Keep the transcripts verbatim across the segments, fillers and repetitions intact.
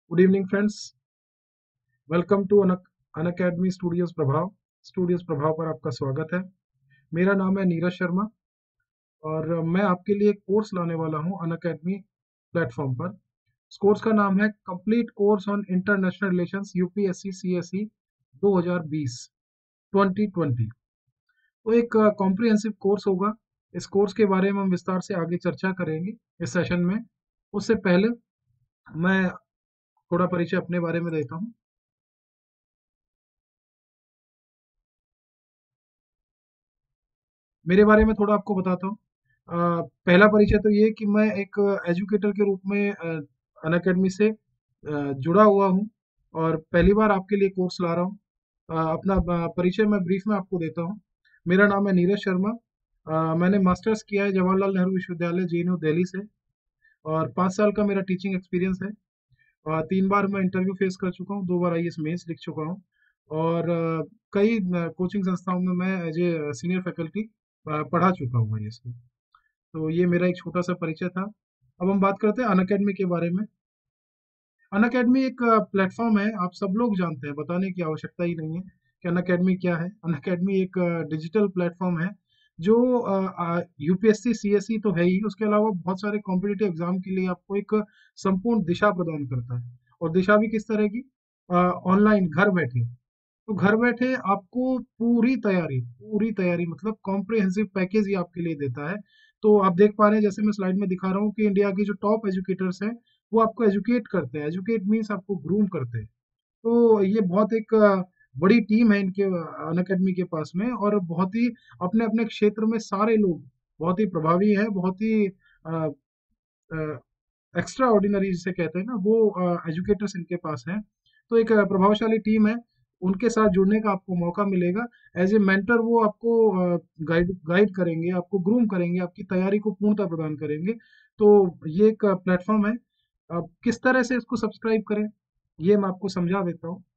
Good evening friends, welcome to Unacademy studios Prabhav. Studios Prabhav पर आपका स्वागत है। मेरा नाम है नीरज शर्मा और मैं आपके लिए एक कोर्स लाने वाला हूं अनअकैडमी प्लेटफॉर्म पर। इस कोर्स का नाम है complete course on international relations UPSC CSE दो हज़ार बीस ट्वेंटी ट्वेंटी। तो एक कॉम्प्रिहेंसिव कोर्स होगा। इस कोर्स के बारे में हम विस्तार से आगे चर्चा करेंगे इस सेशन में। उससे पहले मैं थोड़ा परिचय अपने बारे में देता हूँ। मेरे बारे में थोड़ा आपको बताता हूँ। अ, पहला परिचय तो ये कि मैं एक एजुकेटर के रूप में अनअकैडमी से अ, जुड़ा हुआ हूँ और पहली बार आपके लिए कोर्स ला रहा हूँ। अ, अपना अ, परिचय मैं ब्रीफ में आपको देता हूँ। मेरा नाम है नीरज शर्मा। अ, मैंने मास्टर्स किया है जवाहरलाल नेहरू विश्वविद्यालय जेएनयू दिल्ली से और पाँच साल का मेरा टीचिंग एक्सपीरियंस है। अ, तीन बार मैं इंटरव्यू फेस कर चुका हूँ, दो बार आईएएस मेंस लिख चुका हूँ और अ, कई कोचिंग संस्थाओं में मैं एज ए सीनियर फैकल्टी पढ़ा चुका हूँ आईएएस को। तो ये मेरा एक छोटा सा परिचय था। अब हम बात करते हैं अनअकैडमी के बारे में। अनअकैडमी एक प्लेटफॉर्म है, आप सब लोग जानते हैं, बताने की आवश्यकता ही नहीं है कि अनअकैडमी क्या है। अनअकैडमी एक डिजिटल प्लेटफॉर्म है जो यूपीएससी सीएसई तो है ही, उसके अलावा बहुत सारे कॉम्पिटिटिव एग्जाम के लिए आपको एक संपूर्ण दिशा प्रदान करता है। और दिशा भी किस तरह की? ऑनलाइन, घर बैठे। तो घर बैठे आपको पूरी तैयारी पूरी तैयारी मतलब कॉम्प्रिहेंसिव पैकेज ही आपके लिए देता है। तो आप देख पा रहे हैं, जैसे मैं स्लाइड में दिखा रहा हूँ कि इंडिया के जो टॉप एजुकेटर्स हैं वो आपको एजुकेट करते हैं। एजुकेट मीन्स आपको ग्रूम करते हैं। तो ये बहुत एक अ, बड़ी टीम है इनके अनअकैडमी के पास में और बहुत ही अपने अपने क्षेत्र में सारे लोग बहुत ही प्रभावी हैं, बहुत ही एक्स्ट्रा ऑर्डिनरी जिसे कहते हैं ना, वो एजुकेटर्स इनके पास हैं। तो एक अ, प्रभावशाली टीम है, उनके साथ जुड़ने का आपको मौका मिलेगा। एज ए मेंटर वो आपको गाइड गाइड करेंगे, आपको ग्रूम करेंगे, आपकी तैयारी को पूर्णता प्रदान करेंगे। तो ये एक प्लेटफॉर्म है। अब किस तरह से इसको सब्सक्राइब करें ये मैं आपको समझा देता हूँ।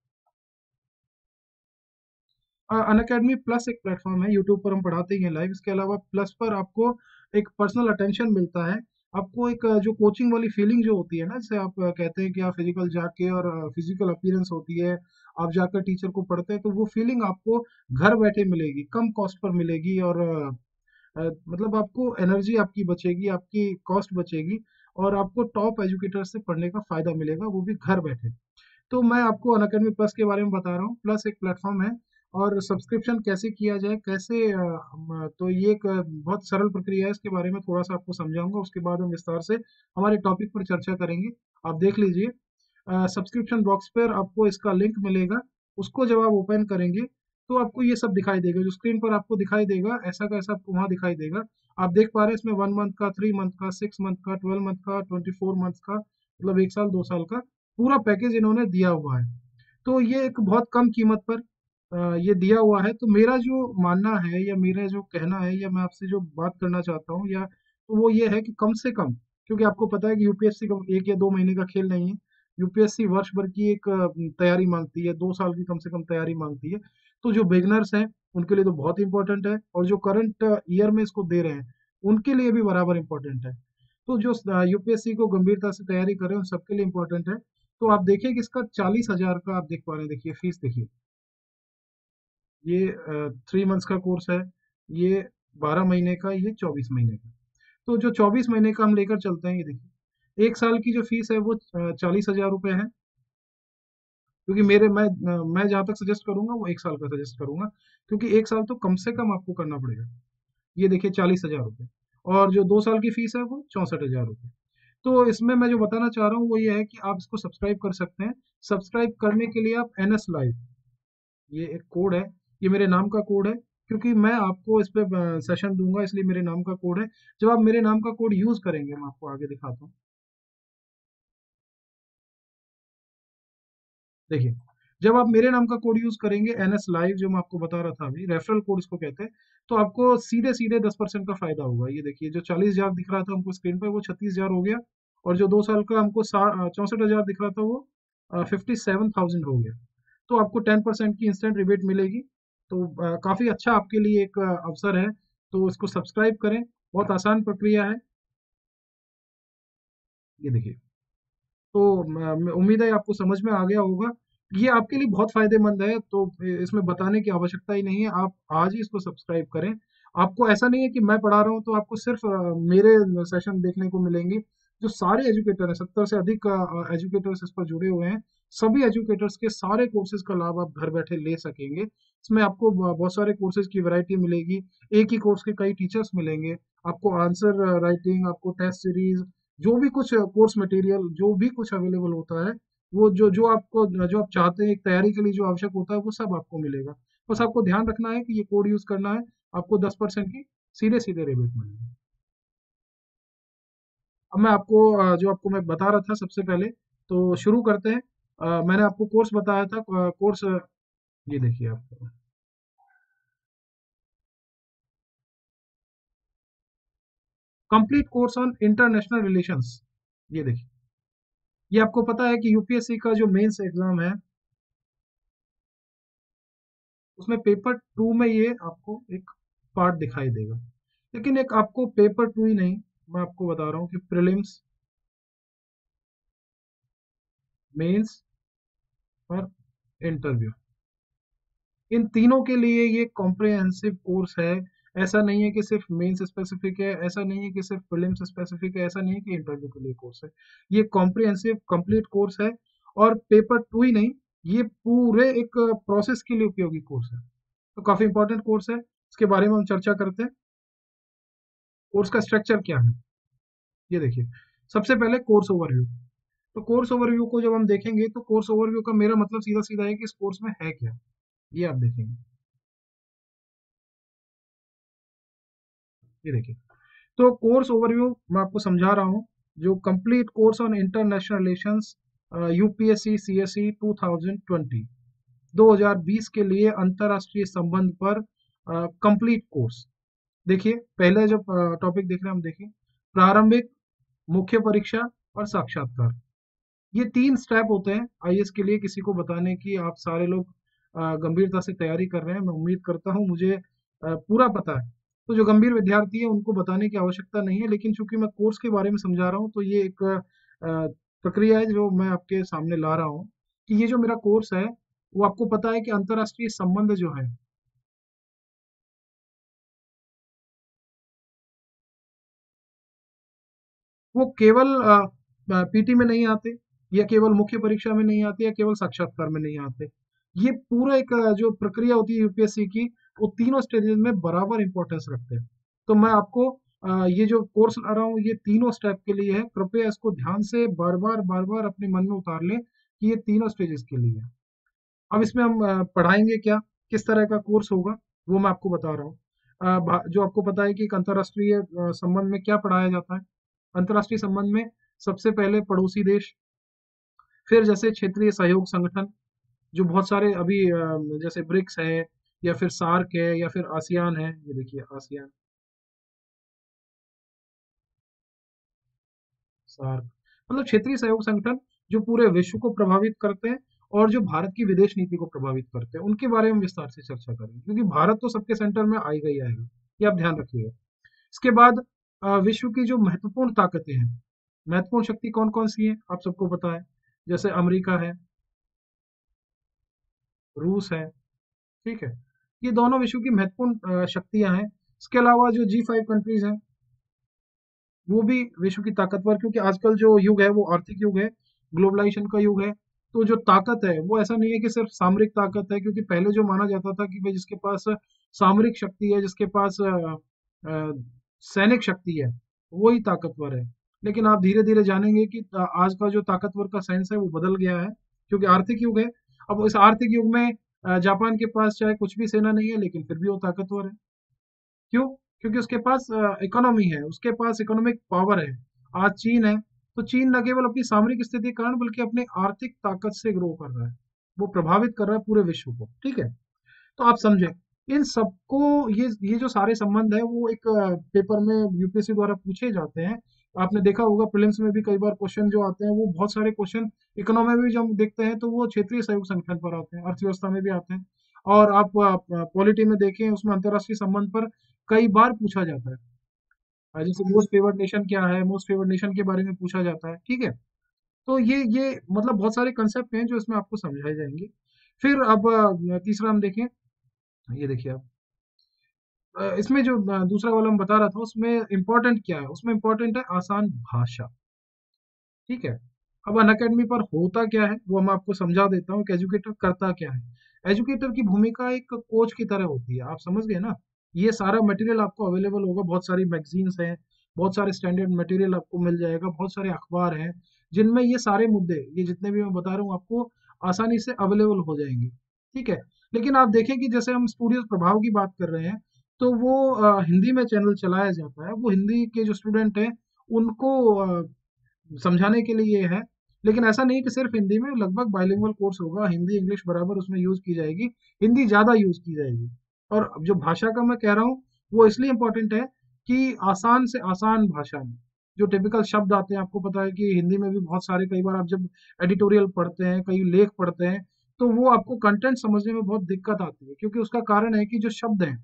अनअकैडमी प्लस एक प्लेटफॉर्म है, यूट्यूब पर हम पढ़ाते ही हैं लाइव। इसके अलावा प्लस पर आपको एक पर्सनल अटेंशन मिलता है। आपको एक अ, जो कोचिंग वाली फीलिंग जो होती है ना, जैसे आप अ, कहते हैं कि आप फिजिकल जाके और फिजिकल अपीयरेंस होती है, आप जाकर टीचर को पढ़ते हैं, तो वो फीलिंग आपको घर बैठे मिलेगी, कम कॉस्ट पर मिलेगी और अ, अ, मतलब आपको एनर्जी आपकी बचेगी, आपकी कॉस्ट बचेगी और आपको टॉप एजुकेटर से पढ़ने का फायदा मिलेगा, वो भी घर बैठे। तो मैं आपको अनअकैडमी प्लस के बारे में बता रहा हूँ। प्लस एक प्लेटफॉर्म है और सब्सक्रिप्शन कैसे किया जाए, कैसे अ, म, तो ये एक अ, बहुत सरल प्रक्रिया है। इसके बारे में थोड़ा सा आपको समझाऊंगा, उसके बाद हम विस्तार से हमारे टॉपिक पर चर्चा करेंगे। आप देख लीजिए, सब्सक्रिप्शन बॉक्स पर आपको इसका लिंक मिलेगा। उसको जब आप ओपन करेंगे तो आपको ये सब दिखाई देगा, जो स्क्रीन पर आपको दिखाई देगा ऐसा का ऐसा आपको वहाँ दिखाई देगा। आप देख पा रहे हैं इसमें वन मंथ का, थ्री मंथ का, सिक्स मंथ का, ट्वेल्व मंथ का, ट्वेंटी फोर मंथ का, मतलब एक साल दो साल का पूरा पैकेज इन्होंने दिया हुआ है। तो ये एक बहुत कम कीमत पर अ, ये दिया हुआ है। तो मेरा जो मानना है या मेरा जो कहना है या मैं आपसे जो बात करना चाहता हूँ या तो वो ये है कि कम से कम, क्योंकि आपको पता है कि यूपीएससी का एक या दो महीने का खेल नहीं है। यूपीएससी वर्ष भर की एक अ, तैयारी मांगती है, दो साल की कम से कम तैयारी मांगती है। तो जो बिगनर्स हैं उनके लिए तो बहुत इंपॉर्टेंट है और जो करंट ईयर में इसको दे रहे हैं उनके लिए भी बराबर इंपॉर्टेंट है। तो जो यूपीएससी को गंभीरता से तैयारी कर रहे हैं उन सबके लिए इंपॉर्टेंट है। तो आप देखिए कि इसका चालीस हजार का आप देख पा रहे हैं, देखिए फीस देखिए। ये थ्री मंथ्स का कोर्स है, ये बारह महीने का, ये चौबीस महीने का। तो जो चौबीस महीने का हम लेकर चलते हैं, ये देखिए एक साल की जो फीस है वो चालीस हजार रुपये है। क्योंकि मेरे मैं अ, मैं जहाँ तक सजेस्ट करूंगा वो एक साल का सजेस्ट करूंगा, क्योंकि एक साल तो कम से कम आपको करना पड़ेगा। ये देखिए चालीस हजार रुपये। और जो दो साल की फीस है वो चौंसठ हजार रुपये। तो इसमें मैं जो बताना चाह रहा हूँ वो ये है कि आप इसको सब्सक्राइब कर सकते हैं। सब्सक्राइब करने के लिए आप एन एस लाइव, ये एक कोड है, ये मेरे नाम का कोड है, क्योंकि मैं आपको इस पे सेशन दूंगा इसलिए मेरे नाम का कोड है। जब आप मेरे नाम का कोड यूज करेंगे, मैं आपको आगे दिखाता हूँ। देखिए, जब आप मेरे नाम का कोड यूज करेंगे एन एस लाइव, जो मैं आपको बता रहा था अभी, रेफरल कोड इसको कहते हैं, तो आपको सीधे सीधे दस परसेंट का फायदा होगा। ये देखिए, जो चालीस हजार दिख रहा था हमको स्क्रीन पर वो छत्तीस हजार हो गया और जो दो साल का हमको चौंसठ हजार दिख रहा था वो फिफ्टी सेवन थाउजेंड हो गया। तो आपको टेन परसेंट की इंस्टेंट रिबेट मिलेगी। तो अ, काफी अच्छा आपके लिए एक अ, अवसर है। तो इसको सब्सक्राइब करें, बहुत आसान प्रक्रिया है। ये देखिए, तो म- म- उम्मीद है आपको समझ में आ गया होगा। ये आपके लिए बहुत फायदेमंद है, तो इसमें बताने की आवश्यकता ही नहीं है, आप आज ही इसको सब्सक्राइब करें। आपको ऐसा नहीं है कि मैं पढ़ा रहा हूँ तो आपको सिर्फ अ, मेरे सेशन देखने को मिलेंगे। जो सारे एजुकेटर हैं, सत्तर से अधिक एजुकेटर्स इस पर जुड़े हुए हैं, सभी एजुकेटर्स के सारे कोर्सेज का लाभ आप घर बैठे ले सकेंगे। इसमें आपको ब- बहुत सारे कोर्सेज की वैरायटी मिलेगी। एक ही कोर्स के कई टीचर्स मिलेंगे। आपको आंसर राइटिंग, आपको टेस्ट सीरीज, जो भी कुछ कोर्स मटेरियल, जो भी कुछ अवेलेबल होता है, वो जो जो आपको जो आप चाहते हैं एक तैयारी के लिए जो आवश्यक होता है, वो सब आपको मिलेगा। बस आपको ध्यान रखना है कि ये कोड यूज करना है, आपको दस परसेंट की सीधे सीधे रिबेट मिलेगी। अब मैं आपको अ, जो आपको मैं बता रहा था सबसे पहले, तो शुरू करते हैं। अ, मैंने आपको कोर्स बताया था, कोर्स ये देखिए आपको, complete course on international relations. ये देखिए, ये आपको पता है कि यूपीएससी का जो मेंस एग्जाम है, उसमें पेपर टू में ये आपको एक पार्ट दिखाई देगा। लेकिन एक आपको पेपर टू ही नहीं, मैं आपको बता रहा हूँ कि प्रीलिम्स, मेंस और इंटरव्यू, इन तीनों के लिए ये कॉम्प्रिहेंसिव कोर्स है। ऐसा नहीं है कि सिर्फ मेंस स्पेसिफिक है, ऐसा नहीं है कि सिर्फ प्रीलिम्स स्पेसिफिक है, ऐसा नहीं है कि इंटरव्यू के लिए कोर्स है। ये कॉम्प्रिहेंसिव कंप्लीट कोर्स है। और पेपर टू ही नहीं, ये पूरे एक प्रोसेस के लिए उपयोगी कोर्स है। तो काफी इंपॉर्टेंट कोर्स है, इसके बारे में हम चर्चा करते हैं। कोर्स का स्ट्रक्चर क्या है, ये देखिए। सबसे पहले कोर्स ओवरव्यू। तो कोर्स ओवरव्यू को जब हम देखेंगे, तो कोर्स ओवरव्यू का मेरा मतलब सीधा सीधा है कि इस कोर्स में है क्या, ये आप देखेंगे। ये देखिए, तो कोर्स ओवरव्यू मैं आपको समझा रहा हूँ। जो complete course on international relations, UPSC CSE two thousand twenty, दो हज़ार बीस के लिए अंतरराष्ट्रीय संबंध पर कंप्लीट कोर्स। देखिए, पहले जो टॉपिक देख रहे हैं हम, देखिए, प्रारंभिक, मुख्य परीक्षा और साक्षात्कार। ये तीन स्टेप होते हैं आईएएस के लिए, किसी को बताने की आप सारे लोग अ, गंभीरता से तैयारी कर रहे हैं, मैं उम्मीद करता हूँ, मुझे अ, पूरा पता है। तो जो गंभीर विद्यार्थी है उनको बताने की आवश्यकता नहीं है, लेकिन चूंकि मैं कोर्स के बारे में समझा रहा हूँ, तो ये एक अ, प्रक्रिया है जो मैं आपके सामने ला रहा हूँ, कि ये जो मेरा कोर्स है, वो आपको पता है कि अंतर्राष्ट्रीय संबंध जो है, वो केवल पीटी में नहीं आते, या केवल मुख्य परीक्षा में नहीं आते, या केवल साक्षात्कार में नहीं आते। ये पूरा एक अ, जो प्रक्रिया होती है यूपीएससी की, वो तीनों स्टेजेस में बराबर इंपॉर्टेंस रखते हैं। तो मैं आपको अ, ये जो कोर्स ला रहा हूँ, ये तीनों स्टेप के लिए है। कृपया इसको ध्यान से बार बार बार बार अपने मन में उतार लें कि ये तीनों स्टेजेस के लिए है। अब इसमें हम अ, पढ़ाएंगे क्या, किस तरह का कोर्स होगा, वो मैं आपको बता रहा हूँ। अ, भा- जो आपको पता है कि एक अंतर्राष्ट्रीय अ, संबंध में क्या पढ़ाया जाता है। अंतर्राष्ट्रीय संबंध में सबसे पहले पड़ोसी देश, फिर जैसे क्षेत्रीय सहयोग संगठन, जो बहुत सारे अभी अ, जैसे ब्रिक्स है, या फिर सार्क है, या फिर आसियान है। ये देखिए, आसियान, सार्क, मतलब क्षेत्रीय सहयोग संगठन, जो पूरे विश्व को प्रभावित करते हैं, और जो भारत की विदेश नीति को प्रभावित करते हैं, उनके बारे में विस्तार से चर्चा करेंगे, क्योंकि भारत तो सबके सेंटर में आएगा ही आएगा, ये आप ध्यान रखिएगा। इसके बाद अ, विश्व की जो महत्वपूर्ण ताकतें हैं, महत्वपूर्ण शक्ति कौन कौन सी है आप सबको पता है। जैसे अमेरिका है, रूस है, ठीक है। ये दोनों विश्व की महत्वपूर्ण अ, शक्तियां हैं। इसके अलावा जो जी फाइव कंट्रीज हैं, वो भी विश्व की ताकतवर, क्योंकि आजकल जो युग है वो आर्थिक युग है, ग्लोबलाइजेशन का युग है। तो जो ताकत है वो ऐसा नहीं है कि सिर्फ सामरिक ताकत है, क्योंकि पहले जो माना जाता था कि भाई जिसके पास सामरिक शक्ति है, जिसके पास अ, अ, सैनिक शक्ति है, वो ही ताकतवर है। लेकिन आप धीरे धीरे जानेंगे कि अ, आज का जो ताकतवर का सेंस है वो बदल गया है, क्योंकि आर्थिक युग है। अब इस आर्थिक युग में अ, जापान के पास चाहे कुछ भी सेना नहीं है, लेकिन फिर भी वो ताकतवर है। क्यों? क्योंकि उसके पास इकोनॉमी है, उसके पास इकोनॉमिक पावर है। आज चीन है, तो चीन न केवल अपनी सामरिक स्थिति के कारण, बल्कि अपनी आर्थिक ताकत से ग्रो कर रहा है। वो प्रभावित कर रहा है पूरे विश्व को, ठीक है। तो आप समझे, इन सबको, ये ये जो सारे संबंध है, वो एक अ, पेपर में यूपीएससी द्वारा पूछे जाते हैं। आपने देखा होगा प्रीलिम्स में भी कई बार क्वेश्चन जो आते हैं, वो बहुत सारे क्वेश्चन इकोनॉमी में भी जब हम देखते हैं, तो वो क्षेत्रीय सहयोग संगठन पर आते हैं, अर्थव्यवस्था में भी आते हैं। और आप पॉलिटी में देखें, उसमें अंतर्राष्ट्रीय संबंध पर कई बार पूछा जाता है। अ, जैसे मोस्ट फेवर्ड नेशन क्या है, मोस्ट फेवर्ड नेशन के बारे में पूछा जाता है, ठीक है। तो ये ये मतलब बहुत सारे कंसेप्ट हैं जो इसमें आपको समझाए जाएंगे। फिर अब अ, तीसरा हम देखें, ये देखिए आप, अ, इसमें जो अ, दूसरा वाला मैं बता रहा था उसमें इम्पोर्टेंट क्या है, उसमें इम्पोर्टेंट है आसान भाषा। ठीक है। अब अनअकैडमी पर होता क्या है वो मैं आपको समझा देता हूँ कि एजुकेटर करता क्या है। एजुकेटर की भूमिका एक कोच की तरह होती है, आप समझ गए ना। ये सारा मटेरियल आपको अवेलेबल होगा, बहुत सारी मैगजीन्स हैं, बहुत सारे स्टैंडर्ड मटेरियल आपको मिल जाएगा, बहुत सारे अखबार हैं जिनमें ये सारे मुद्दे, ये जितने भी मैं बता रहा हूँ आपको आसानी से अवेलेबल हो जाएंगे। ठीक है। लेकिन आप देखें कि जैसे हम स्टूडियो प्रभाव की बात कर रहे हैं, तो वो अ, हिंदी में चैनल चलाया जाता है, वो हिंदी के जो स्टूडेंट हैं उनको अ, समझाने के लिए ये है। लेकिन ऐसा नहीं कि सिर्फ हिंदी में, लगभग बाइलिंगुअल कोर्स होगा, हिंदी इंग्लिश बराबर उसमें यूज की जाएगी, हिंदी ज्यादा यूज की जाएगी। और अब जो भाषा का मैं कह रहा हूँ वो इसलिए इम्पोर्टेंट है कि आसान से आसान भाषा में जो टिपिकल शब्द आते हैं, आपको पता है कि हिंदी में भी बहुत सारे, कई बार आप जब एडिटोरियल पढ़ते हैं, कई लेख पढ़ते हैं, तो वो आपको कंटेंट समझने में बहुत दिक्कत आती है, क्योंकि उसका कारण है कि जो शब्द हैं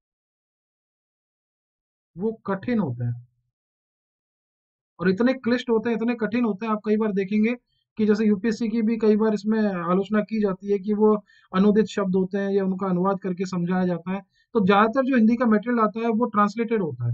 वो कठिन होते हैं और इतने क्लिष्ट होते हैं, इतने कठिन होते हैं। आप कई बार देखेंगे कि जैसे यूपीएससी की भी कई बार इसमें आलोचना की जाती है कि वो अनुदित शब्द होते हैं या उनका अनुवाद करके समझाया जाता है। तो ज्यादातर जो हिंदी का मटेरियल आता है वो ट्रांसलेटेड होता है।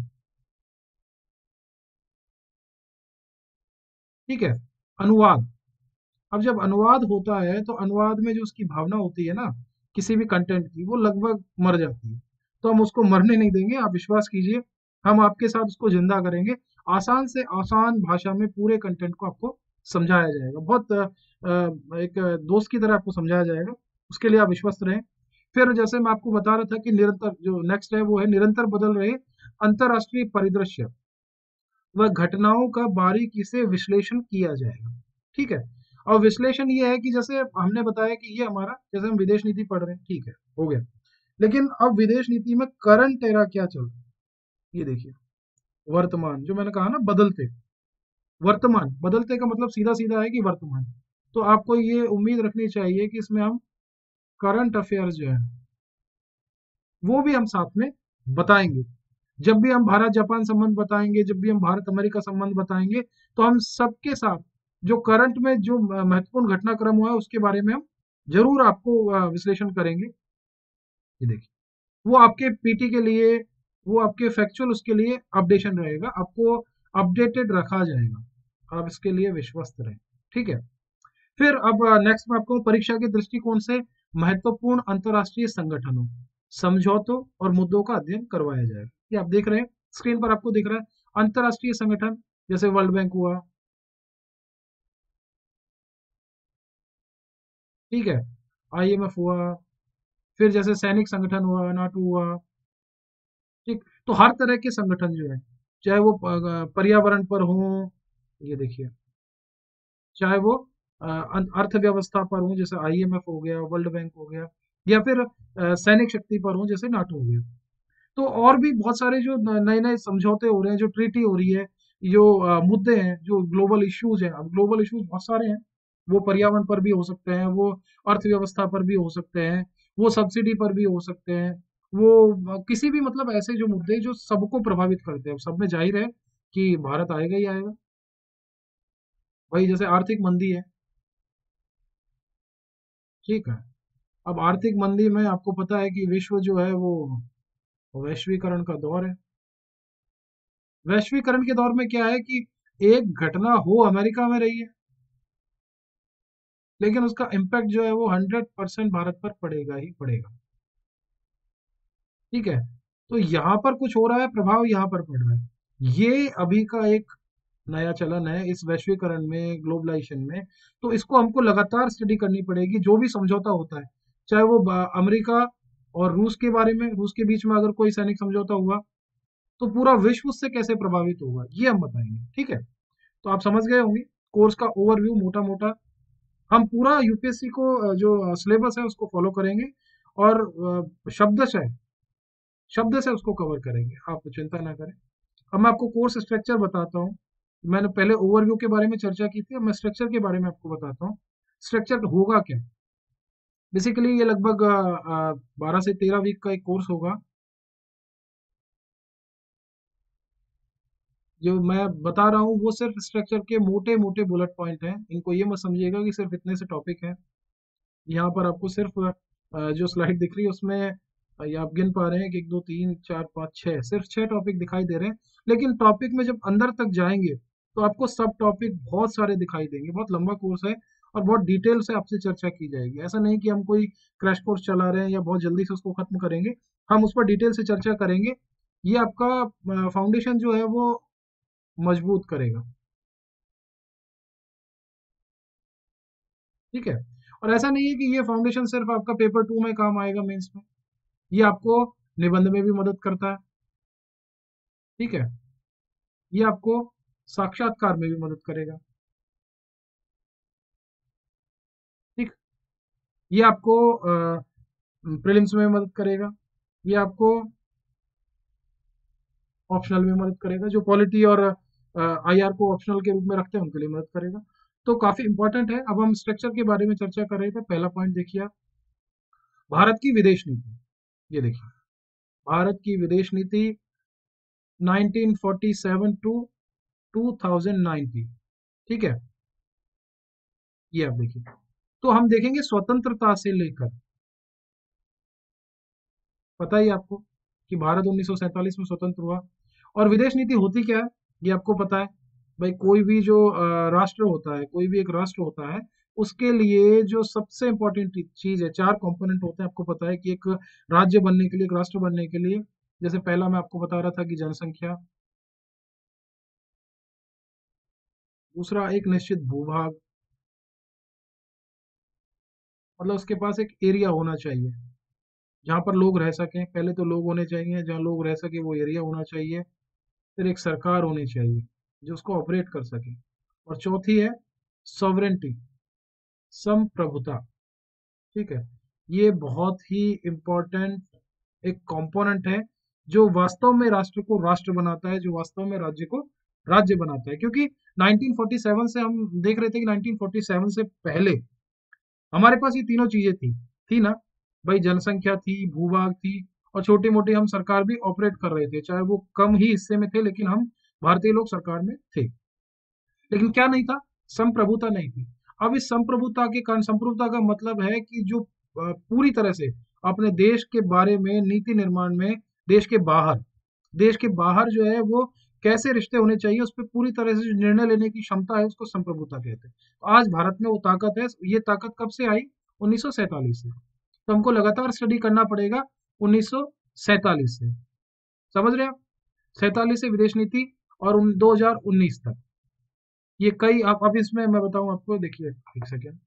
ठीक है। अनुवाद, अब जब अनुवाद होता है तो अनुवाद में जो उसकी भावना होती है ना किसी भी कंटेंट की, वो लगभग मर जाती है। तो हम उसको मरने नहीं देंगे, आप विश्वास कीजिए, हम आपके साथ उसको जिंदा करेंगे। आसान से आसान भाषा में पूरे कंटेंट को आपको समझाया जाएगा, बहुत अ, अ, एक दोस्त की तरह आपको समझाया जाएगा। उसके लिए आप विश्वस्त रहें। फिर जैसे मैं आपको बता रहा था कि निरंतर जो नेक्स्ट है वो है निरंतर बदल रहे अंतरराष्ट्रीय परिदृश्य व घटनाओं का बारीकी से विश्लेषण किया जाएगा। ठीक है। और विश्लेषण ये है कि जैसे हमने बताया कि ये हमारा, जैसे हम विदेश नीति पढ़ रहे हैं, ठीक है, हो गया। लेकिन अब विदेश नीति में करंट एरा क्या चल रहा है, ये देखिए। वर्तमान, जो मैंने कहा ना बदलते, वर्तमान बदलते का मतलब सीधा सीधा है कि वर्तमान। तो आपको ये उम्मीद रखनी चाहिए कि इसमें हम करंट अफेयर्स जो है वो भी हम साथ में बताएंगे। जब भी हम भारत जापान संबंध बताएंगे, जब भी हम भारत अमेरिका संबंध बताएंगे, तो हम सबके साथ जो करंट में जो महत्वपूर्ण घटनाक्रम हुआ है उसके बारे में हम जरूर आपको अ, विश्लेषण करेंगे। ये देखिए, वो आपके पीटी के लिए, वो आपके फैक्चुअल उसके लिए अपडेशन रहेगा, आपको अपडेटेड रखा जाएगा, आप इसके लिए विश्वस्त रहें। ठीक है। फिर अब नेक्स्ट मैं आपको परीक्षा के दृष्टिकोण से महत्वपूर्ण अंतर्राष्ट्रीय संगठनों, समझौतों और मुद्दों का अध्ययन करवाया जाएगा। ये आप देख रहे हैं, स्क्रीन पर आपको दिख रहा है अंतर्राष्ट्रीय संगठन, जैसे वर्ल्ड बैंक हुआ, ठीक है, आईएमएफ हुआ, फिर जैसे सैनिक संगठन हुआ, नाटो हुआ। ठीक, तो हर तरह के संगठन जो है, चाहे वो प- पर्यावरण पर हो, ये देखिए, चाहे वो अ, अन- अर्थव्यवस्था पर हो जैसे आईएमएफ हो गया, वर्ल्ड बैंक हो गया, या फिर अ, सैनिक शक्ति पर हो जैसे नाटो हो गया। तो और भी बहुत सारे जो नए नए समझौते हो रहे हैं, जो ट्रीटी हो रही है, जो अ, मुद्दे हैं, जो ग्लोबल इश्यूज हैं, अब ग्लोबल इश्यूज बहुत सारे हैं। वो पर्यावरण पर भी हो सकते हैं, वो अर्थव्यवस्था पर भी हो सकते हैं, वो सब्सिडी पर भी हो सकते हैं, वो अ, किसी भी, मतलब ऐसे जो मुद्दे जो सबको प्रभावित करते हैं, सब में जाहिर है कि भारत आएगा ही आएगा। वही जैसे आर्थिक मंदी है, ठीक है। अब आर्थिक मंदी में आपको पता है कि विश्व जो है वो वैश्वीकरण का दौर है। वैश्वीकरण के दौर में क्या है कि एक घटना हो अमेरिका में रही है, लेकिन उसका इम्पैक्ट जो है वो हंड्रेड परसेंट भारत पर पड़ेगा ही पड़ेगा। ठीक है। तो यहाँ पर कुछ हो रहा है, प्रभाव यहाँ पर पड़ रहा है। ये अभी का एक नया चलन है इस वैश्वीकरण में, ग्लोबलाइजेशन में। तो इसको हमको लगातार स्टडी करनी पड़ेगी, जो भी समझौता होता है, चाहे वो बा- अमेरिका और रूस के बारे में, रूस के बीच में अगर कोई सैनिक समझौता हुआ, तो पूरा विश्व उससे कैसे प्रभावित होगा ये हम बताएंगे। ठीक है। तो आप समझ गए होंगे कोर्स का ओवरव्यू मोटा मोटा। हम पूरा यूपीएससी को अ, जो सिलेबस है उसको फॉलो करेंगे, और अ, शब्दशः शब्द से उसको कवर करेंगे, आप चिंता ना करें। अब मैं आपको कोर्स स्ट्रक्चर बताता हूँ। मैंने पहले ओवरव्यू के बारे में चर्चा की थी, अब मैं स्ट्रक्चर के बारे में आपको बताता हूँ। स्ट्रक्चर होगा क्या, बेसिकली ये लगभग बारह से तेरह वीक का एक कोर्स होगा। जो मैं बता रहा हूँ वो सिर्फ स्ट्रक्चर के मोटे मोटे बुलेट पॉइंट हैं, इनको ये मत समझिएगा कि सिर्फ इतने से टॉपिक हैं। यहाँ पर आपको सिर्फ अ, जो स्लाइड दिख रही है उसमें अ, ये आप गिन पा रहे हैं कि एक दो तीन चार पाँच छः, सिर्फ छः टॉपिक दिखाई दे रहे हैं। लेकिन टॉपिक में जब अंदर तक जाएंगे तो आपको सब टॉपिक बहुत सारे दिखाई देंगे। बहुत लंबा कोर्स है और बहुत डिटेल से आपसे चर्चा की जाएगी। ऐसा नहीं कि हम कोई क्रैश कोर्स चला रहे हैं या बहुत जल्दी से उसको खत्म करेंगे। हम उस पर डिटेल से चर्चा करेंगे। ये आपका फाउंडेशन जो है वो मजबूत करेगा। ठीक है। और ऐसा नहीं है कि ये फाउंडेशन सिर्फ आपका पेपर टू में काम आएगा, मेंस में। ये आपको निबंध में भी मदद करता है। ठीक है। ये आपको साक्षात्कार में भी मदद करेगा। ठीक। ये आपको प्रीलिम्स में मदद करेगा। ये आपको ऑप्शनल में मदद करेगा, जो पॉलिटी और आईआर को ऑप्शनल के रूप में रखते हैं उनके लिए मदद करेगा। तो काफी इंपॉर्टेंट है। अब हम स्ट्रक्चर के बारे में चर्चा कर रहे थे। पहला पॉइंट देखिए आप, भारत की विदेश नीति। ये देखिए, भारत की विदेश नीति nineteen forty seven to two thousand nineteen. ठीक है। ये आप देखिए, तो हम देखेंगे स्वतंत्रता से लेकर, पता ही आपको कि भारत उन्नीस सौ सैंतालीस में स्वतंत्र हुआ। और विदेश नीति होती क्या है, ये आपको पता है। भाई कोई भी जो अ, राष्ट्र होता है, कोई भी एक राष्ट्र होता है, उसके लिए जो सबसे इंपॉर्टेंट चीज है, चार कंपोनेंट होते हैं। आपको पता है कि एक राज्य बनने के लिए, एक राष्ट्र बनने के लिए, जैसे पहला मैं आपको बता रहा था कि जनसंख्या, दूसरा एक निश्चित भूभाग, मतलब उसके पास एक एरिया होना चाहिए जहाँ पर लोग रह सकें। पहले तो लोग होने चाहिए जहाँ लोग रह सके, वो एरिया होना चाहिए। फिर एक सरकार होनी चाहिए जो उसको ऑपरेट कर सके। और चौथी है सॉवरेंटी, संप्रभुता। ठीक है। ये बहुत ही इम्पोर्टेंट एक कंपोनेंट है, जो वास्तव में राष्ट्र को राष्ट्र बनाता है, जो वास्तव में राज्य को राज्य बनाता है। क्योंकि नाइनटीन फोर्टी सेवन से हम देख रहे थे कि नाइनटीन फोर्टी सेवन से पहले हमारे पास ये तीनों चीजें थी थी ना। भाई जनसंख्या थी, भूभाग थी, और छोटी मोटी हम सरकार भी ऑपरेट कर रहे थे, चाहे वो कम ही हिस्से में थे, लेकिन हम भारतीय लोग सरकार में थे। लेकिन क्या नहीं था, संप्रभुता नहीं थी। अब इस संप्रभुता के कारण, संप्रभुता का मतलब है कि जो अ, पूरी तरह से अपने देश के बारे में नीति निर्माण में, देश के बाहर देश के बाहर जो है वो कैसे रिश्ते होने चाहिए, उस पर पूरी तरह से जो निर्णय लेने की क्षमता है, उसको संप्रभुता कहते हैं। तो आज भारत में वो ताकत है। ये ताकत कब से आई? उन्नीस सौ सैंतालीस से। तो हमको लगातार स्टडी करना पड़ेगा उन्नीस सौ सैंतालीस से। समझ रहे हैं आप? सैंतालीस से विदेश नीति और दो हजार उन्नीस तक, ये कई, आप अब इसमें मैं बताऊं आपको, देखिए एक सेकेंड।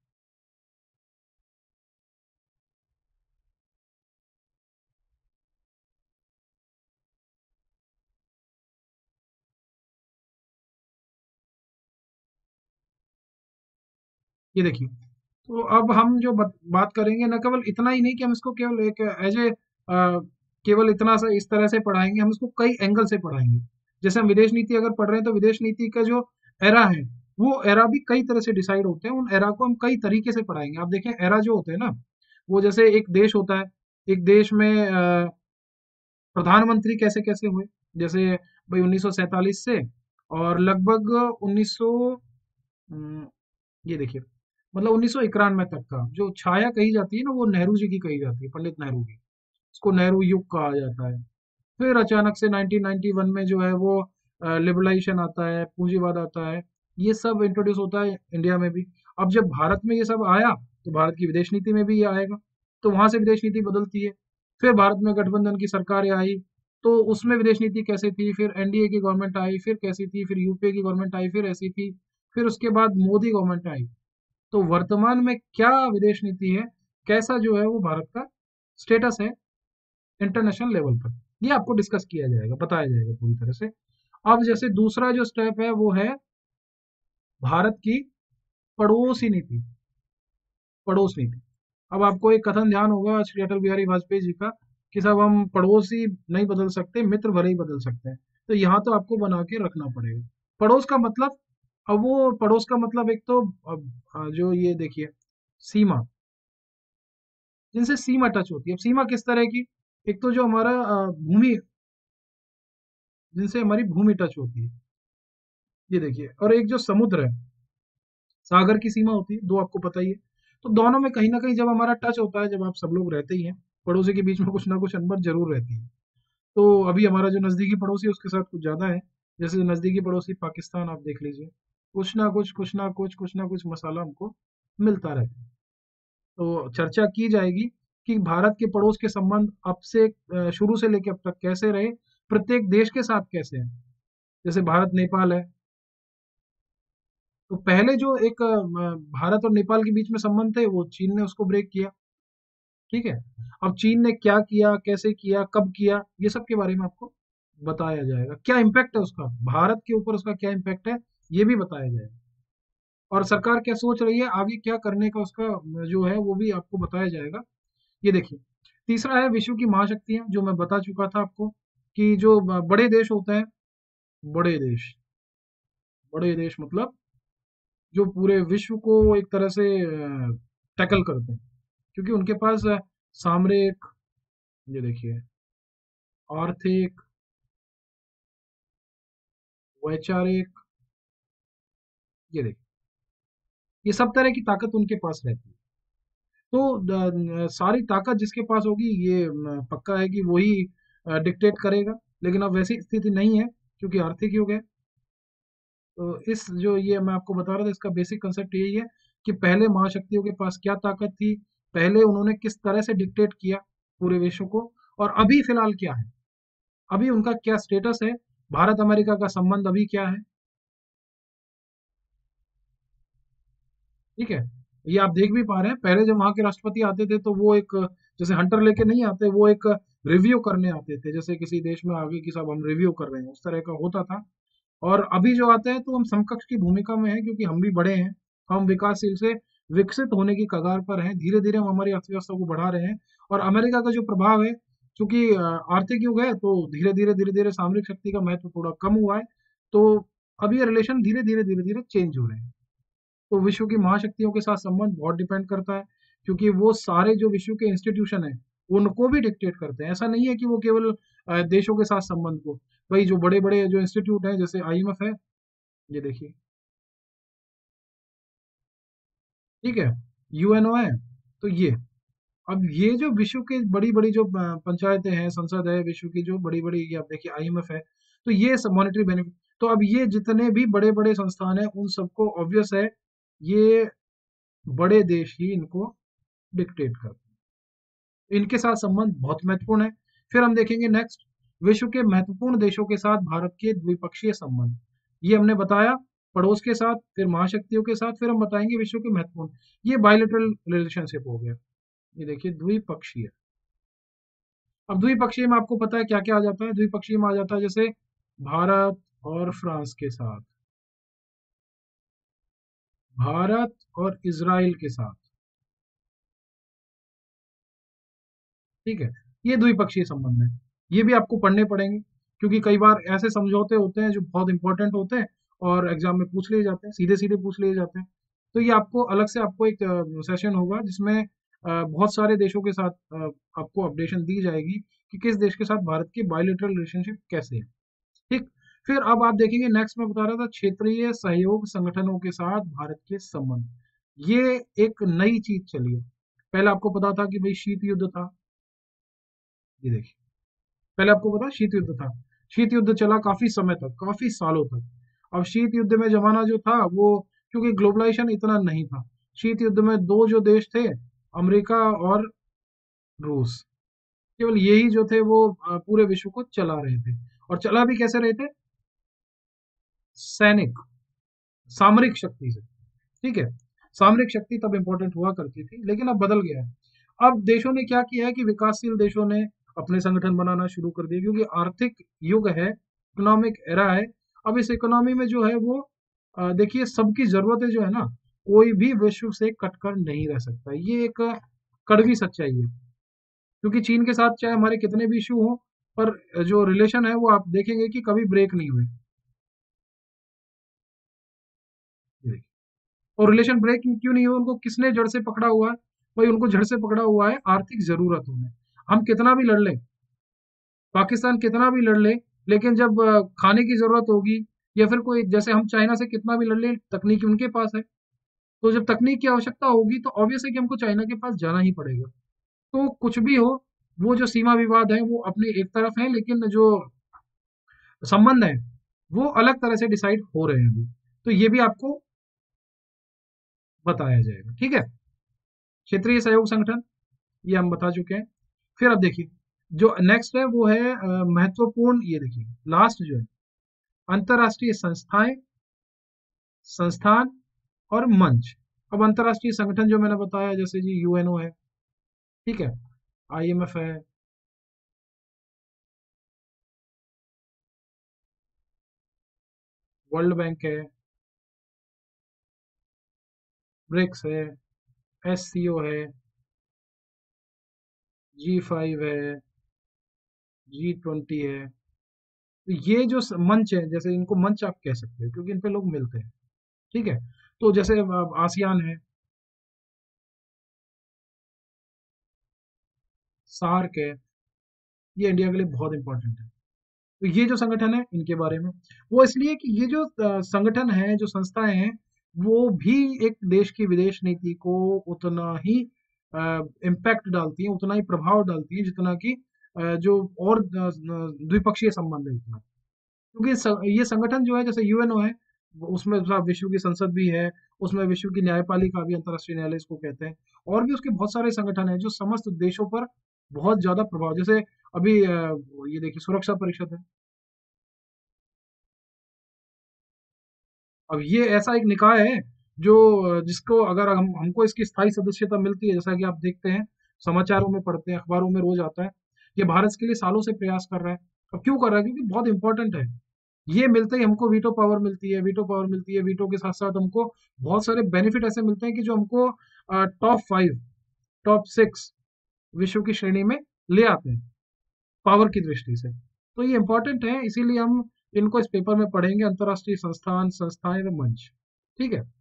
ये देखिए, तो अब हम जो बत, बात करेंगे, न केवल इतना ही नहीं कि हम इसको केवल एक एज ए केवल इतना सा इस तरह से पढ़ाएंगे, हम इसको कई एंगल से पढ़ाएंगे। जैसे हम विदेश नीति अगर पढ़ रहे हैं तो विदेश नीति का जो एरा है, वो एरा भी कई तरह से डिसाइड होते हैं। उन एरा को हम कई तरीके से पढ़ाएंगे। आप देखें, एरा जो होते हैं ना, वो जैसे एक देश होता है, एक देश में अ, प्रधानमंत्री कैसे कैसे हुए, जैसे भाई उन्नीस सौ सैंतालीस से और लगभग उन्नीस सौ, ये देखिए, मतलब उन्नीस सौ इक्यानवे तक का जो छाया कही जाती है ना, वो नेहरू जी की कही जाती है, पंडित नेहरू की। उसको नेहरू युग कहा जाता है। फिर अचानक से नाइनटीन नाइंटी वन में जो है वो लिबरलाइजेशन आता है, पूंजीवाद आता है। ये सब इंट्रोड्यूस होता है इंडिया में भी। अब जब भारत में ये सब आया, तो भारत की विदेश नीति में भी ये आएगा। तो वहां से विदेश नीति बदलती है। फिर भारत में गठबंधन की सरकारें आई, तो उसमें विदेश नीति कैसे थी, फिर एनडीए की गवर्नमेंट आई, फिर कैसी थी, फिर यूपीए की गवर्नमेंट आई, फिर ऐसी थी। फिर उसके बाद मोदी गवर्नमेंट आई। तो वर्तमान में क्या विदेश नीति है, कैसा जो है वो भारत का स्टेटस है इंटरनेशनल लेवल पर, ये आपको डिस्कस किया जाएगा, बताया जाएगा पूरी तरह से। अब जैसे दूसरा जो स्टेप है वो है भारत की पड़ोसी नीति, पड़ोस नीति। अब आपको एक कथन ध्यान होगा श्री अटल बिहारी वाजपेयी जी का, कि साहब हम पड़ोसी नहीं बदल सकते, मित्र भले ही बदल सकते हैं। तो यहाँ तो आपको बना के रखना पड़ेगा पड़ोस का मतलब। अब वो पड़ोस का मतलब, एक तो अब अ, जो ये देखिए, सीमा, जिनसे सीमा टच होती है। अब सीमा किस तरह की? एक तो जो हमारा अ, भूमि, जिनसे हमारी भूमि टच होती है। ये देखिए, और एक जो समुद्र है, सागर की सीमा होती है, दो आपको पता ही है। तो दोनों में कहीं ना कहीं जब हमारा टच होता है, जब आप सब लोग रहते ही हैं, पड़ोसी के बीच में कुछ ना कुछ अनबन जरूर रहती है। तो अभी हमारा जो नजदीकी पड़ोसी है उसके साथ कुछ ज्यादा है। जैसे नजदीकी पड़ोसी पाकिस्तान आप देख लीजिए, कुछ ना कुछ कुछ ना कुछ कुछ ना कुछ मसाला हमको मिलता रहता है। तो चर्चा की जाएगी कि भारत के पड़ोस के संबंध अब से अ, शुरू से लेकर अब तक कैसे रहे, प्रत्येक देश के साथ कैसे हैं। जैसे भारत नेपाल है, तो पहले जो एक अ, भारत और नेपाल के बीच में संबंध थे, वो चीन ने उसको ब्रेक किया। ठीक है। अब चीन ने क्या किया, कैसे किया, कब किया, ये सब के बारे में आपको बताया जाएगा। क्या इम्पैक्ट है उसका, भारत के ऊपर उसका क्या इम्पैक्ट है, ये भी बताया जाएगा। और सरकार क्या सोच रही है आगे क्या करने का, उसका जो है वो भी आपको बताया जाएगा। ये देखिए, तीसरा है विश्व की महाशक्तियां, जो मैं बता चुका था आपको कि जो ब- बड़े देश होते हैं, बड़े देश, बड़े देश मतलब जो पूरे विश्व को एक तरह से टैकल करते हैं, क्योंकि उनके पास अ, सामरिक, ये देखिए, आर्थिक, वैचारिक, ये देखिए, ये सब तरह की ताकत उनके पास रहती है। तो द- सारी ताकत जिसके पास होगी, ये म, पक्का है कि वही डिक्टेट करेगा। लेकिन अब वैसी स्थिति नहीं है, क्योंकि आर्थिक युग है। तो इस जो ये मैं आपको बता रहा था, इसका बेसिक कंसेप्ट यही है कि पहले महाशक्तियों के पास क्या ताकत थी, पहले उन्होंने किस तरह से डिक्टेट किया पूरे विश्व को, और अभी फिलहाल क्या है, अभी उनका क्या स्टेटस है, भारत अमेरिका का संबंध अभी क्या है। ठीक है। ये आप देख भी पा रहे हैं, पहले जब वहां के राष्ट्रपति आते थे तो वो एक, जैसे हंटर लेके नहीं आते, वो एक रिव्यू करने आते थे, जैसे किसी देश में आगे की सब हम रिव्यू कर रहे हैं, उस तरह का होता था। और अभी जो आते हैं तो हम समकक्ष की भूमिका में हैं, क्योंकि हम भी बड़े हैं, हम विकासशील से विकसित होने की कगार पर हैं, धीरे धीरे हम हमारी अर्थव्यवस्था को बढ़ा रहे हैं। और अमेरिका का जो प्रभाव है, क्योंकि अ, आर्थिक युग है, तो धीरे धीरे धीरे धीरे सामरिक शक्ति का महत्व थोड़ा कम हुआ है। तो अभी ये रिलेशन धीरे धीरे धीरे धीरे चेंज हो रहे हैं। तो विश्व की महाशक्तियों के साथ संबंध बहुत डिपेंड करता है, क्योंकि वो सारे जो विश्व के इंस्टीट्यूशन हैं, उनको भी डिक्टेट करते हैं। ऐसा नहीं है कि वो केवल अ, देशों के साथ संबंध को, भाई जो बड़े बड़े जो इंस्टीट्यूट हैं, जैसे आई एम एफ है, ये देखिए, ठीक है, यू एन ओ है, तो ये, अब ये जो विश्व के बड़ी बड़ी जो अ, पंचायतें हैं, संसद है, विश्व की जो बड़ी बड़ी, ये आप देखिए आई एम एफ है, तो ये सब मॉनेटरी बेनिफिट, तो अब ये जितने भी बड़े बड़े संस्थान हैं, उन सबको ऑब्वियस है, ये बड़े देश ही इनको डिक्टेट करते हैं। इनके साथ संबंध बहुत महत्वपूर्ण है। फिर हम देखेंगे नेक्स्ट, विश्व के महत्वपूर्ण देशों के साथ भारत के द्विपक्षीय संबंध। ये हमने बताया, पड़ोस के साथ, फिर महाशक्तियों के साथ, फिर हम बताएंगे विश्व के महत्वपूर्ण, ये बायलेटरल रिलेशनशिप हो गया। ये देखिए द्विपक्षीय। अब द्विपक्षीय में आपको पता है क्या क्या आ जाता है, द्विपक्षीय में आ जाता है जैसे भारत और फ्रांस के साथ, भारत और इजराइल के साथ। ठीक है, ये द्विपक्षीय संबंध है। ये भी आपको पढ़ने पड़ेंगे, क्योंकि कई बार ऐसे समझौते होते हैं जो बहुत इंपॉर्टेंट होते हैं, और एग्जाम में पूछ लिए जाते हैं, सीधे सीधे पूछ लिए जाते हैं। तो ये आपको अलग से आपको एक सेशन होगा, जिसमें अ, बहुत सारे देशों के साथ अ, आपको अपडेशन दी जाएगी कि किस देश के साथ भारत की बायलैटरल रिलेशनशिप कैसे है। ठीक। फिर अब आप देखेंगे, नेक्स्ट मैं बता रहा था, क्षेत्रीय सहयोग संगठनों के साथ भारत के संबंध। ये एक नई चीज चली है। पहले आपको पता था कि भाई शीत युद्ध था, ये देखिए, पहले आपको पता है शीत युद्ध था, शीत युद्ध चला काफी समय तक, काफी सालों तक। अब शीत युद्ध में जमाना जो था वो, क्योंकि ग्लोबलाइजेशन इतना नहीं था, शीत युद्ध में दो जो देश थे, अमेरिका और रूस, केवल यही जो थे वो अ, पूरे विश्व को चला रहे थे। और चला भी कैसे रहे थे, सैनिक, सामरिक शक्ति से। ठीक है, सामरिक शक्ति तब इंपॉर्टेंट हुआ करती थी, लेकिन अब बदल गया है। अब देशों ने क्या किया है कि विकासशील देशों ने अपने संगठन बनाना शुरू कर दिए, क्योंकि आर्थिक युग है, इकोनॉमिक एरा है। अब इस इकोनॉमी में जो है वो अ, देखिए, सबकी जरूरतें जो है ना, कोई भी विश्व से कट कर नहीं रह सकता, ये एक कड़वी सच्चाई है। क्योंकि चीन के साथ चाहे हमारे कितने भी इशू हों, पर जो रिलेशन है वो आप देखेंगे कि कभी ब्रेक नहीं हुए। और रिलेशन ब्रेक क्यों नहीं हुआ, उनको किसने जड़ से पकड़ा हुआ है, भाई उनको जड़ से पकड़ा हुआ है आर्थिक जरूरतों ने। हम कितना भी लड़ लें, पाकिस्तान कितना भी लड़ ले, लेकिन जब अ, खाने की जरूरत होगी, या फिर कोई, जैसे हम चाइना से कितना भी लड़ लें, तकनीक उनके पास है। तो जब तकनीक की आवश्यकता होगी तो ऑब्वियस है कि हमको चाइना के पास जाना ही पड़ेगा। तो कुछ भी हो, वो जो सीमा विवाद है वो अपनी एक तरफ है, लेकिन जो संबंध है वो अलग तरह से डिसाइड हो रहे हैं अभी। तो ये भी आपको बताया जाएगा, ठीक है। क्षेत्रीय सहयोग संगठन, ये हम बता चुके हैं। फिर अब देखिए, जो नेक्स्ट है वो है अ, महत्वपूर्ण, ये देखिए लास्ट जो है, अंतरराष्ट्रीय संस्थाएं, संस्थान और मंच। अब अंतरराष्ट्रीय संगठन जो मैंने बताया, जैसे जी यूएनओ है, ठीक है, आईएमएफ है, वर्ल्ड बैंक है, ब्रिक्स है, एससीओ है, जी फाइव है, जी ट्वेंटी है। तो ये जो स- मंच है, जैसे इनको मंच आप कह सकते हैं क्योंकि इन पे लोग मिलते हैं, ठीक है। तो जैसे अ, आसियान है, सार्क है, ये इंडिया के लिए बहुत इंपॉर्टेंट है। तो ये जो संगठन है इनके बारे में, वो इसलिए कि ये जो अ, संगठन है, जो संस्थाएं हैं, वो भी एक देश की विदेश नीति को उतना ही इम्पैक्ट डालती हैं, उतना ही प्रभाव डालती हैं जितना कि अ, जो और अ, द्विपक्षीय संबंध है उतना। क्योंकि स- ये संगठन जो है, जैसे यूएनओ है, वो- उसमें साहब विश्व की संसद भी है, उसमें विश्व की न्यायपालिका भी, अंतर्राष्ट्रीय न्यायालय इसको कहते हैं, और भी उसके बहुत सारे संगठन हैं जो समस्त देशों पर बहुत ज्यादा प्रभाव, जैसे अभी अ, ये देखिए सुरक्षा परिषद है। अब ये ऐसा एक निकाय है जो अ, जिसको अगर हम हमको इसकी स्थायी सदस्यता मिलती है, जैसा कि आप देखते हैं, समाचारों में पढ़ते हैं, अखबारों में रोज आता है, ये भारत के लिए सालों से प्रयास कर रहा है। अब क्यों कर रहा है? क्योंकि बहुत इंपॉर्टेंट है। ये मिलते ही हमको वीटो पावर मिलती है, वीटो पावर मिलती है, वीटो के साथ साथ हमको बहुत सारे बेनिफिट ऐसे मिलते हैं कि जो हमको टॉप फाइव, टॉप सिक्स विश्व की श्रेणी में ले आते हैं, पावर की दृष्टि से। तो ये इंपॉर्टेंट है, इसीलिए हम इनको इस पेपर में पढ़ेंगे, अंतरराष्ट्रीय संस्थान, संस्थाएं व मंच, ठीक है।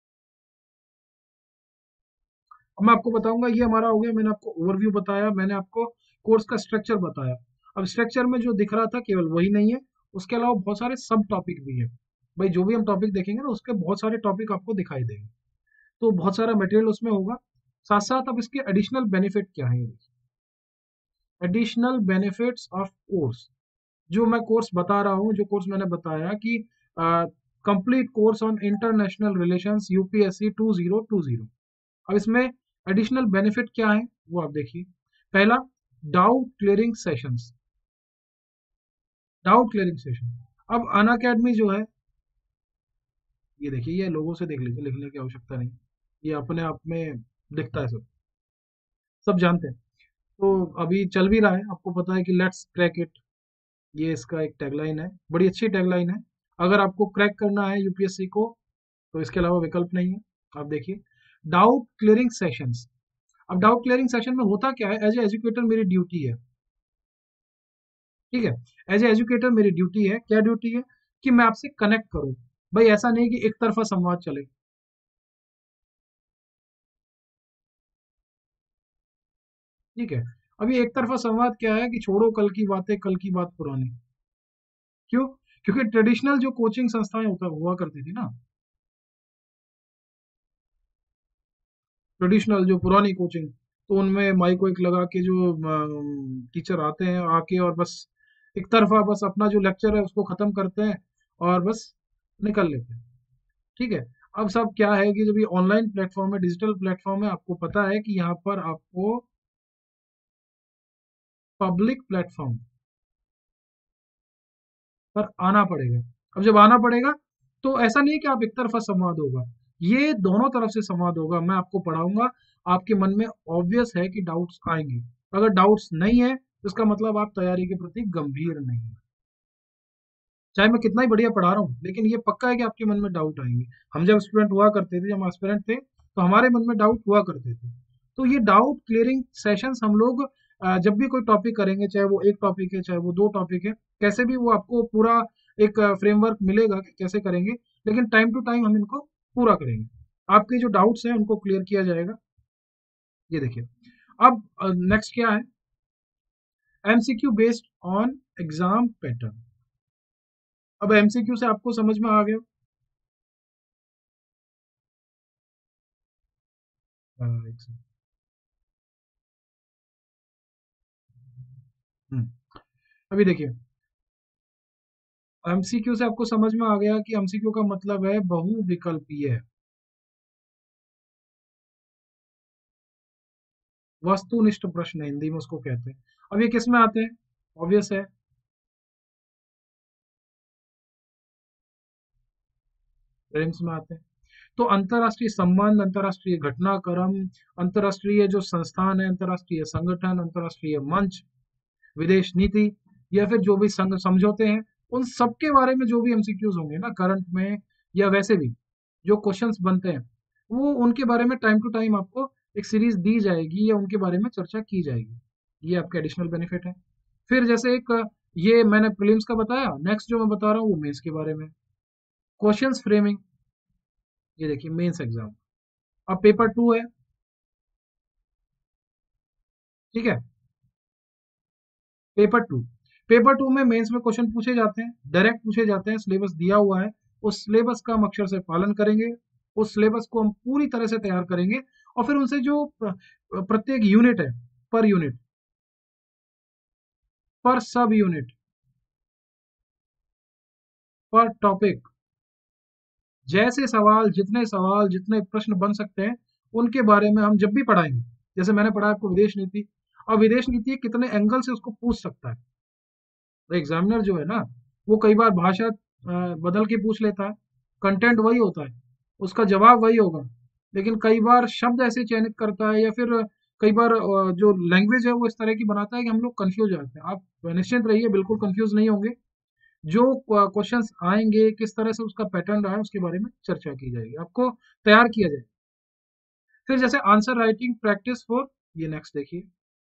अब मैं आपको बताऊंगा, ये हमारा हो गया, मैंने आपको ओवरव्यू बताया, मैंने आपको कोर्स का स्ट्रक्चर बताया। अब स्ट्रक्चर में जो दिख रहा था केवल वही नहीं है, उसके अलावा बहुत सारे सब टॉपिक भी है। भाई जो भी हम टॉपिक देखेंगे ना, उसके बहुत सारे टॉपिक आपको दिखाई देंगे, तो बहुत सारा मटेरियल उसमें होगा। साथ साथ अब इसके एडिशनल बेनिफिट क्या है, एडिशनल बेनिफिट्स ऑफ कोर्स, जो मैं कोर्स बता रहा हूँ, जो कोर्स मैंने बताया कि complete course on international relations UPSC two zero two zero. अब इसमें एडिशनल बेनिफिट क्या है वो आप देखिए। पहला, doubt clearing sessions, doubt clearing session. अब अन अकेडमी जो है, ये देखिए, ये लोगों से देख लीजिए, लिखने की आवश्यकता नहीं, ये अपने आप में दिखता है, सब सब जानते हैं। तो अभी चल भी रहा है, आपको पता है कि लेट्स क्रैक इट, ये इसका एक टैगलाइन है, बड़ी अच्छी टैगलाइन है। अगर आपको क्रैक करना है यूपीएससी को तो इसके अलावा विकल्प नहीं है। आप देखिए, डाउट क्लियरिंग सेशंस। अब डाउट क्लियरिंग सेशन में होता क्या है, एज ए एजुकेटर मेरी ड्यूटी है, ठीक है, एज ए एजुकेटर मेरी ड्यूटी है, क्या ड्यूटी है, कि मैं आपसे कनेक्ट करूं। भाई ऐसा नहीं कि एक तरफा संवाद चले, ठीक है। अभी एक तरफा संवाद क्या है कि छोड़ो कल की बातें, कल की बात पुरानी। क्यों? क्योंकि ट्रेडिशनल जो कोचिंग संस्थाएं होता हुआ करती थी ना, ट्रेडिशनल जो पुरानी कोचिंग, तो उनमें माइक वाइक लगा के जो टीचर आते हैं, आके और बस एक तरफा बस अपना जो लेक्चर है उसको खत्म करते हैं और बस निकल लेते हैं, ठीक है। अब सब क्या है कि जब ये ऑनलाइन प्लेटफॉर्म है, डिजिटल प्लेटफॉर्म है, आपको पता है कि यहाँ पर आपको पब्लिक प्लेटफॉर्म पर आना पड़ेगा। अब जब आना पड़ेगा तो ऐसा नहीं कि आप एक तरफा संवाद होगा, ये दोनों तरफ से संवाद होगा। मैं आपको पढ़ाऊंगा, आपके मन में ऑब्वियस है कि डाउट्स आएंगे, अगर डाउट्स नहीं है तो इसका मतलब आप तैयारी के प्रति गंभीर नहीं है। चाहे मैं कितना ही बढ़िया पढ़ा रहा हूँ, लेकिन ये पक्का है कि आपके मन में डाउट आएंगे। हम जब स्टूडेंट हुआ करते थे, जब हम एस्पिरेंट थे, तो हमारे मन में डाउट हुआ करते थे। तो ये डाउट क्लियरिंग सेशंस हम लोग अ, जब भी कोई टॉपिक करेंगे, चाहे वो एक टॉपिक है, चाहे वो दो टॉपिक है, कैसे भी वो आपको पूरा एक फ्रेमवर्क मिलेगा कि कैसे करेंगे, लेकिन टाइम टू टाइम हम इनको पूरा करेंगे। आपके जो डाउट्स हैं उनको क्लियर किया जाएगा। ये देखिए, अब नेक्स्ट क्या है, MCQ based on exam pattern. अब एमसीक्यू से आपको समझ में आ गया। हाँ, एक सेकंड। हम्म, अभी देखिए, एमसीक्यू से आपको समझ में आ गया कि एमसीक्यू का मतलब है बहुविकल्पीय, वस्तुनिष्ठ प्रश्न हिंदी में उसको कहते हैं। अब ये किस में आते हैं? ऑब्वियस है, प्रीलिम्स में आते हैं। तो अंतर्राष्ट्रीय संबंध, अंतर्राष्ट्रीय घटनाक्रम, अंतर्राष्ट्रीय जो संस्थान है, अंतर्राष्ट्रीय संगठन, अंतर्राष्ट्रीय मंच, विदेश नीति, या फिर जो भी संग समझौते हैं, उन सब के बारे में जो भी एमसीक्यूज होंगे ना करंट में, या वैसे भी जो क्वेश्चंस बनते हैं, वो उनके बारे में टाइम टू टाइम आपको एक सीरीज दी जाएगी या उनके बारे में चर्चा की जाएगी। ये आपका एडिशनल बेनिफिट है। फिर जैसे एक, ये मैंने प्रीलिम्स का बताया, नेक्स्ट जो मैं बता रहा हूँ वो मेंस के बारे में। क्वेश्चंस फ्रेमिंग, ये देखिए मेंस एग्जाम। अब पेपर टू है, ठीक है, पेपर टू। पेपर टू में मेंस में क्वेश्चन पूछे जाते हैं, डायरेक्ट पूछे जाते हैं, सिलेबस दिया हुआ है, उस सिलेबस का हम अक्षर से पालन करेंगे, उस सिलेबस को हम पूरी तरह से तैयार करेंगे, और फिर उनसे जो प्र- प्रत्येक यूनिट है, पर यूनिट, पर सब यूनिट, पर टॉपिक, जैसे सवाल, जितने सवाल, जितने प्रश्न बन सकते हैं, उनके बारे में हम जब भी पढ़ाएंगे। जैसे मैंने पढ़ा आपको विदेश नीति, अब विदेश नीति कितने एंगल से उसको पूछ सकता है, तो एग्जामिनर जो है ना, वो कई बार भाषा अ, बदल के पूछ लेता है, कंटेंट वही होता है, उसका जवाब वही होगा, लेकिन कई बार शब्द ऐसे चयनित करता है, या फिर कई बार अ, जो लैंग्वेज है वो इस तरह की बनाता है कि हम लोग कंफ्यूज हो जाते हैं। आप निश्चिंत रहिए, बिल्कुल कंफ्यूज नहीं होंगे। जो क्वेश्चंस आएंगे, किस तरह से उसका पैटर्न रहा है, उसके बारे में चर्चा की जाएगी, आपको तैयार किया जाए। फिर जैसे आंसर राइटिंग प्रैक्टिस फॉर, ये नेक्स्ट देखिए,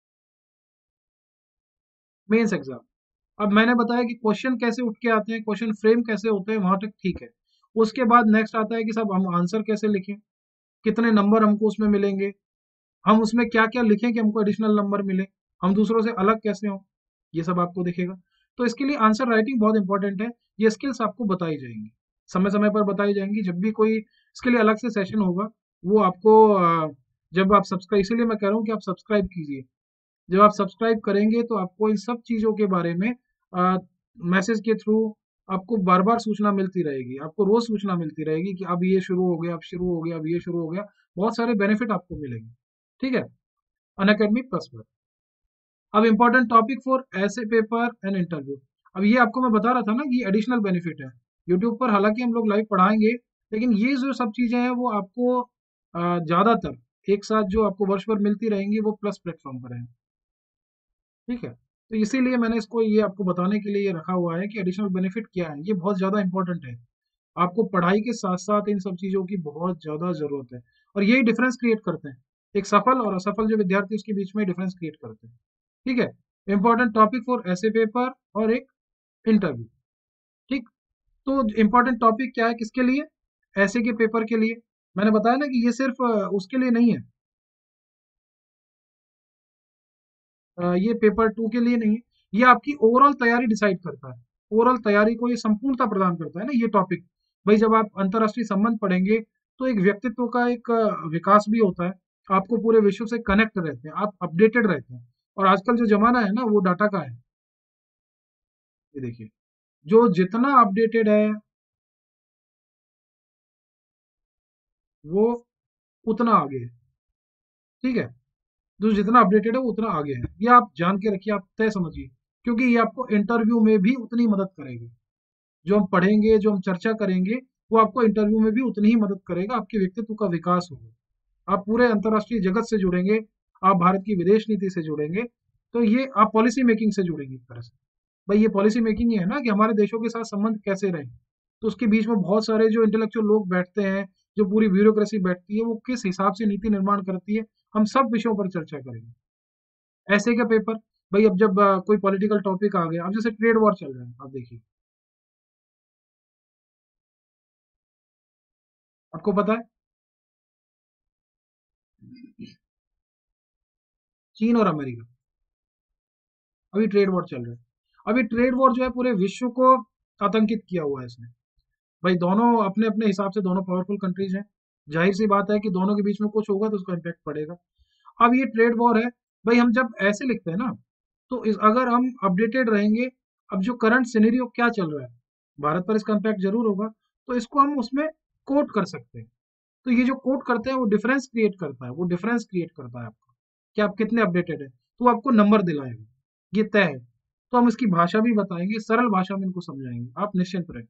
मेंस एग्जाम। अब मैंने बताया कि क्वेश्चन कैसे उठ के आते हैं, क्वेश्चन फ्रेम कैसे होते हैं, वहां तक ठीक है। उसके बाद नेक्स्ट आता है कि साहब हम आंसर कैसे लिखें, कितने नंबर हमको उसमें मिलेंगे, हम उसमें क्या क्या लिखें कि हमको एडिशनल नंबर मिले, हम दूसरों से अलग कैसे हों, ये सब आपको दिखेगा। तो इसके लिए आंसर राइटिंग बहुत इंपॉर्टेंट है। ये स्किल्स आपको बताई जाएंगी, समय समय पर बताई जाएंगी, जब भी कोई इसके लिए अलग से सेशन होगा, वो आपको अ, जब आप सब्सक्राइब, इसीलिए मैं कह रहा हूँ कि आप सब्सक्राइब कीजिए। जब आप सब्सक्राइब करेंगे तो आपको इन सब चीज़ों के बारे में मैसेज के थ्रू आपको बार बार सूचना मिलती रहेगी, आपको रोज सूचना मिलती रहेगी कि अब ये शुरू हो गया, अब शुरू हो गया, अब ये शुरू हो गया। बहुत सारे बेनिफिट आपको मिलेंगे, ठीक है, अनअकैडमी प्लस पर। अब important topic for essay paper and interview. अब ये आपको मैं बता रहा था ना कि एडिशनल बेनिफिट है। यूट्यूब पर हालांकि हम लोग लाइव पढ़ाएंगे, लेकिन ये जो सब चीज़ें हैं वो आपको अ, ज़्यादातर एक साथ जो आपको वर्ष भर मिलती रहेंगी वो प्लस प्लेटफॉर्म पर है, ठीक है। तो इसीलिए मैंने इसको ये आपको बताने के लिए ये रखा हुआ है कि एडिशनल बेनिफिट क्या है, ये बहुत ज़्यादा इंपॉर्टेंट है। आपको पढ़ाई के साथ साथ इन सब चीज़ों की बहुत ज़्यादा ज़रूरत है, और यही डिफरेंस क्रिएट करते हैं, एक सफल और असफल जो विद्यार्थी उसके बीच में डिफरेंस क्रिएट करते हैं, ठीक है। Important topic for essay paper और एक इंटरव्यू, ठीक। तो इंपॉर्टेंट टॉपिक क्या है, किसके लिए? ऐसे के पेपर के लिए। मैंने बताया ना कि ये सिर्फ अ, उसके लिए नहीं है, अ, ये पेपर टू के लिए नहीं है, ये आपकी ओवरऑल तैयारी डिसाइड करता है। ओवरऑल तैयारी को ये संपूर्णता प्रदान करता है ना ये टॉपिक। भाई जब आप अंतर्राष्ट्रीय संबंध पढ़ेंगे, तो एक व्यक्तित्व का एक अ, विकास भी होता है। आपको पूरे विश्व से कनेक्ट रहते हैं, आप अपडेटेड रहते हैं। और आजकल जो जमाना है ना वो डाटा का है। ये देखिए, जो जितना अपडेटेड है वो उतना आगे है, ठीक है। जो जितना अपडेटेड है वो उतना आगे है, ये आप जान के रखिए, आप तय समझिए, क्योंकि ये आपको इंटरव्यू में भी उतनी मदद करेगा। जो हम पढ़ेंगे, जो हम चर्चा करेंगे, वो आपको इंटरव्यू में भी उतनी ही मदद करेगा, आपके व्यक्तित्व का विकास होगा। आप पूरे अंतर्राष्ट्रीय जगत से जुड़ेंगे, आप भारत की विदेश नीति से जुड़ेंगे, तो ये आप पॉलिसी मेकिंग से जुड़ेंगे एक तरह से। भाई ये पॉलिसी मेकिंग ही है ना कि हमारे देशों के साथ संबंध कैसे रहे। तो उसके बीच में बहुत सारे जो इंटेलेक्चुअल लोग बैठते हैं, जो पूरी ब्यूरोक्रेसी बैठती है, वो किस हिसाब से नीति निर्माण करती है, हम सब विषयों पर चर्चा करेंगे। ऐसे क्या पेपर, भाई अब जब अ, कोई पॉलिटिकल टॉपिक आ गया, अब जैसे ट्रेड वॉर चल रहा है, आप देखिए, आपको पता है चीन और अमेरिका, अभी ट्रेड वॉर चल रहा है। अभी ट्रेड वॉर जो है पूरे विश्व को आतंकित किया हुआ है इसने। भाई दोनों अपने अपने हिसाब से दोनों पावरफुल कंट्रीज हैं, जाहिर सी बात है कि दोनों के बीच में कुछ होगा तो उसका इम्पैक्ट पड़ेगा। अब ये ट्रेड वॉर है, भाई हम जब ऐसे लिखते हैं ना, तो इस अगर हम अपडेटेड रहेंगे, अब जो करंट सिनेरियो क्या चल रहा है, भारत पर इसका इम्पैक्ट जरूर होगा, तो इसको हम उसमें कोट कर सकते हैं। तो ये जो कोट करते हैं वो डिफरेंस क्रिएट करता है, वो डिफरेंस क्रिएट करता है आपका कि आप कितने अपडेटेड है, तो वो आपको नंबर दिलाएगा, ये तय है। तो हम इसकी भाषा भी बताएंगे, सरल भाषा में इनको समझाएंगे, आप निश्चिंत रहें।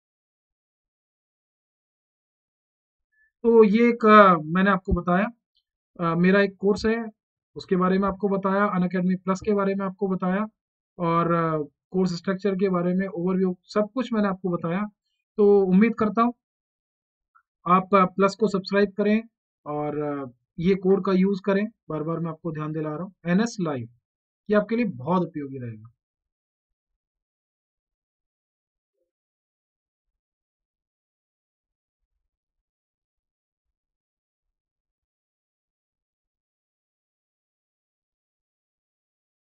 तो ये एक अ, मैंने आपको बताया, अ, मेरा एक कोर्स है, उसके बारे में आपको बताया, अनअकैडमी प्लस के बारे में आपको बताया, और कोर्स स्ट्रक्चर के बारे में ओवरव्यू सब कुछ मैंने आपको बताया। तो उम्मीद करता हूँ आप प्लस को सब्सक्राइब करें, और अ, ये कोड का यूज़ करें, बार बार मैं आपको ध्यान दिला रहा हूँ, एन एस लाइव, ये आपके लिए बहुत उपयोगी रहेगा।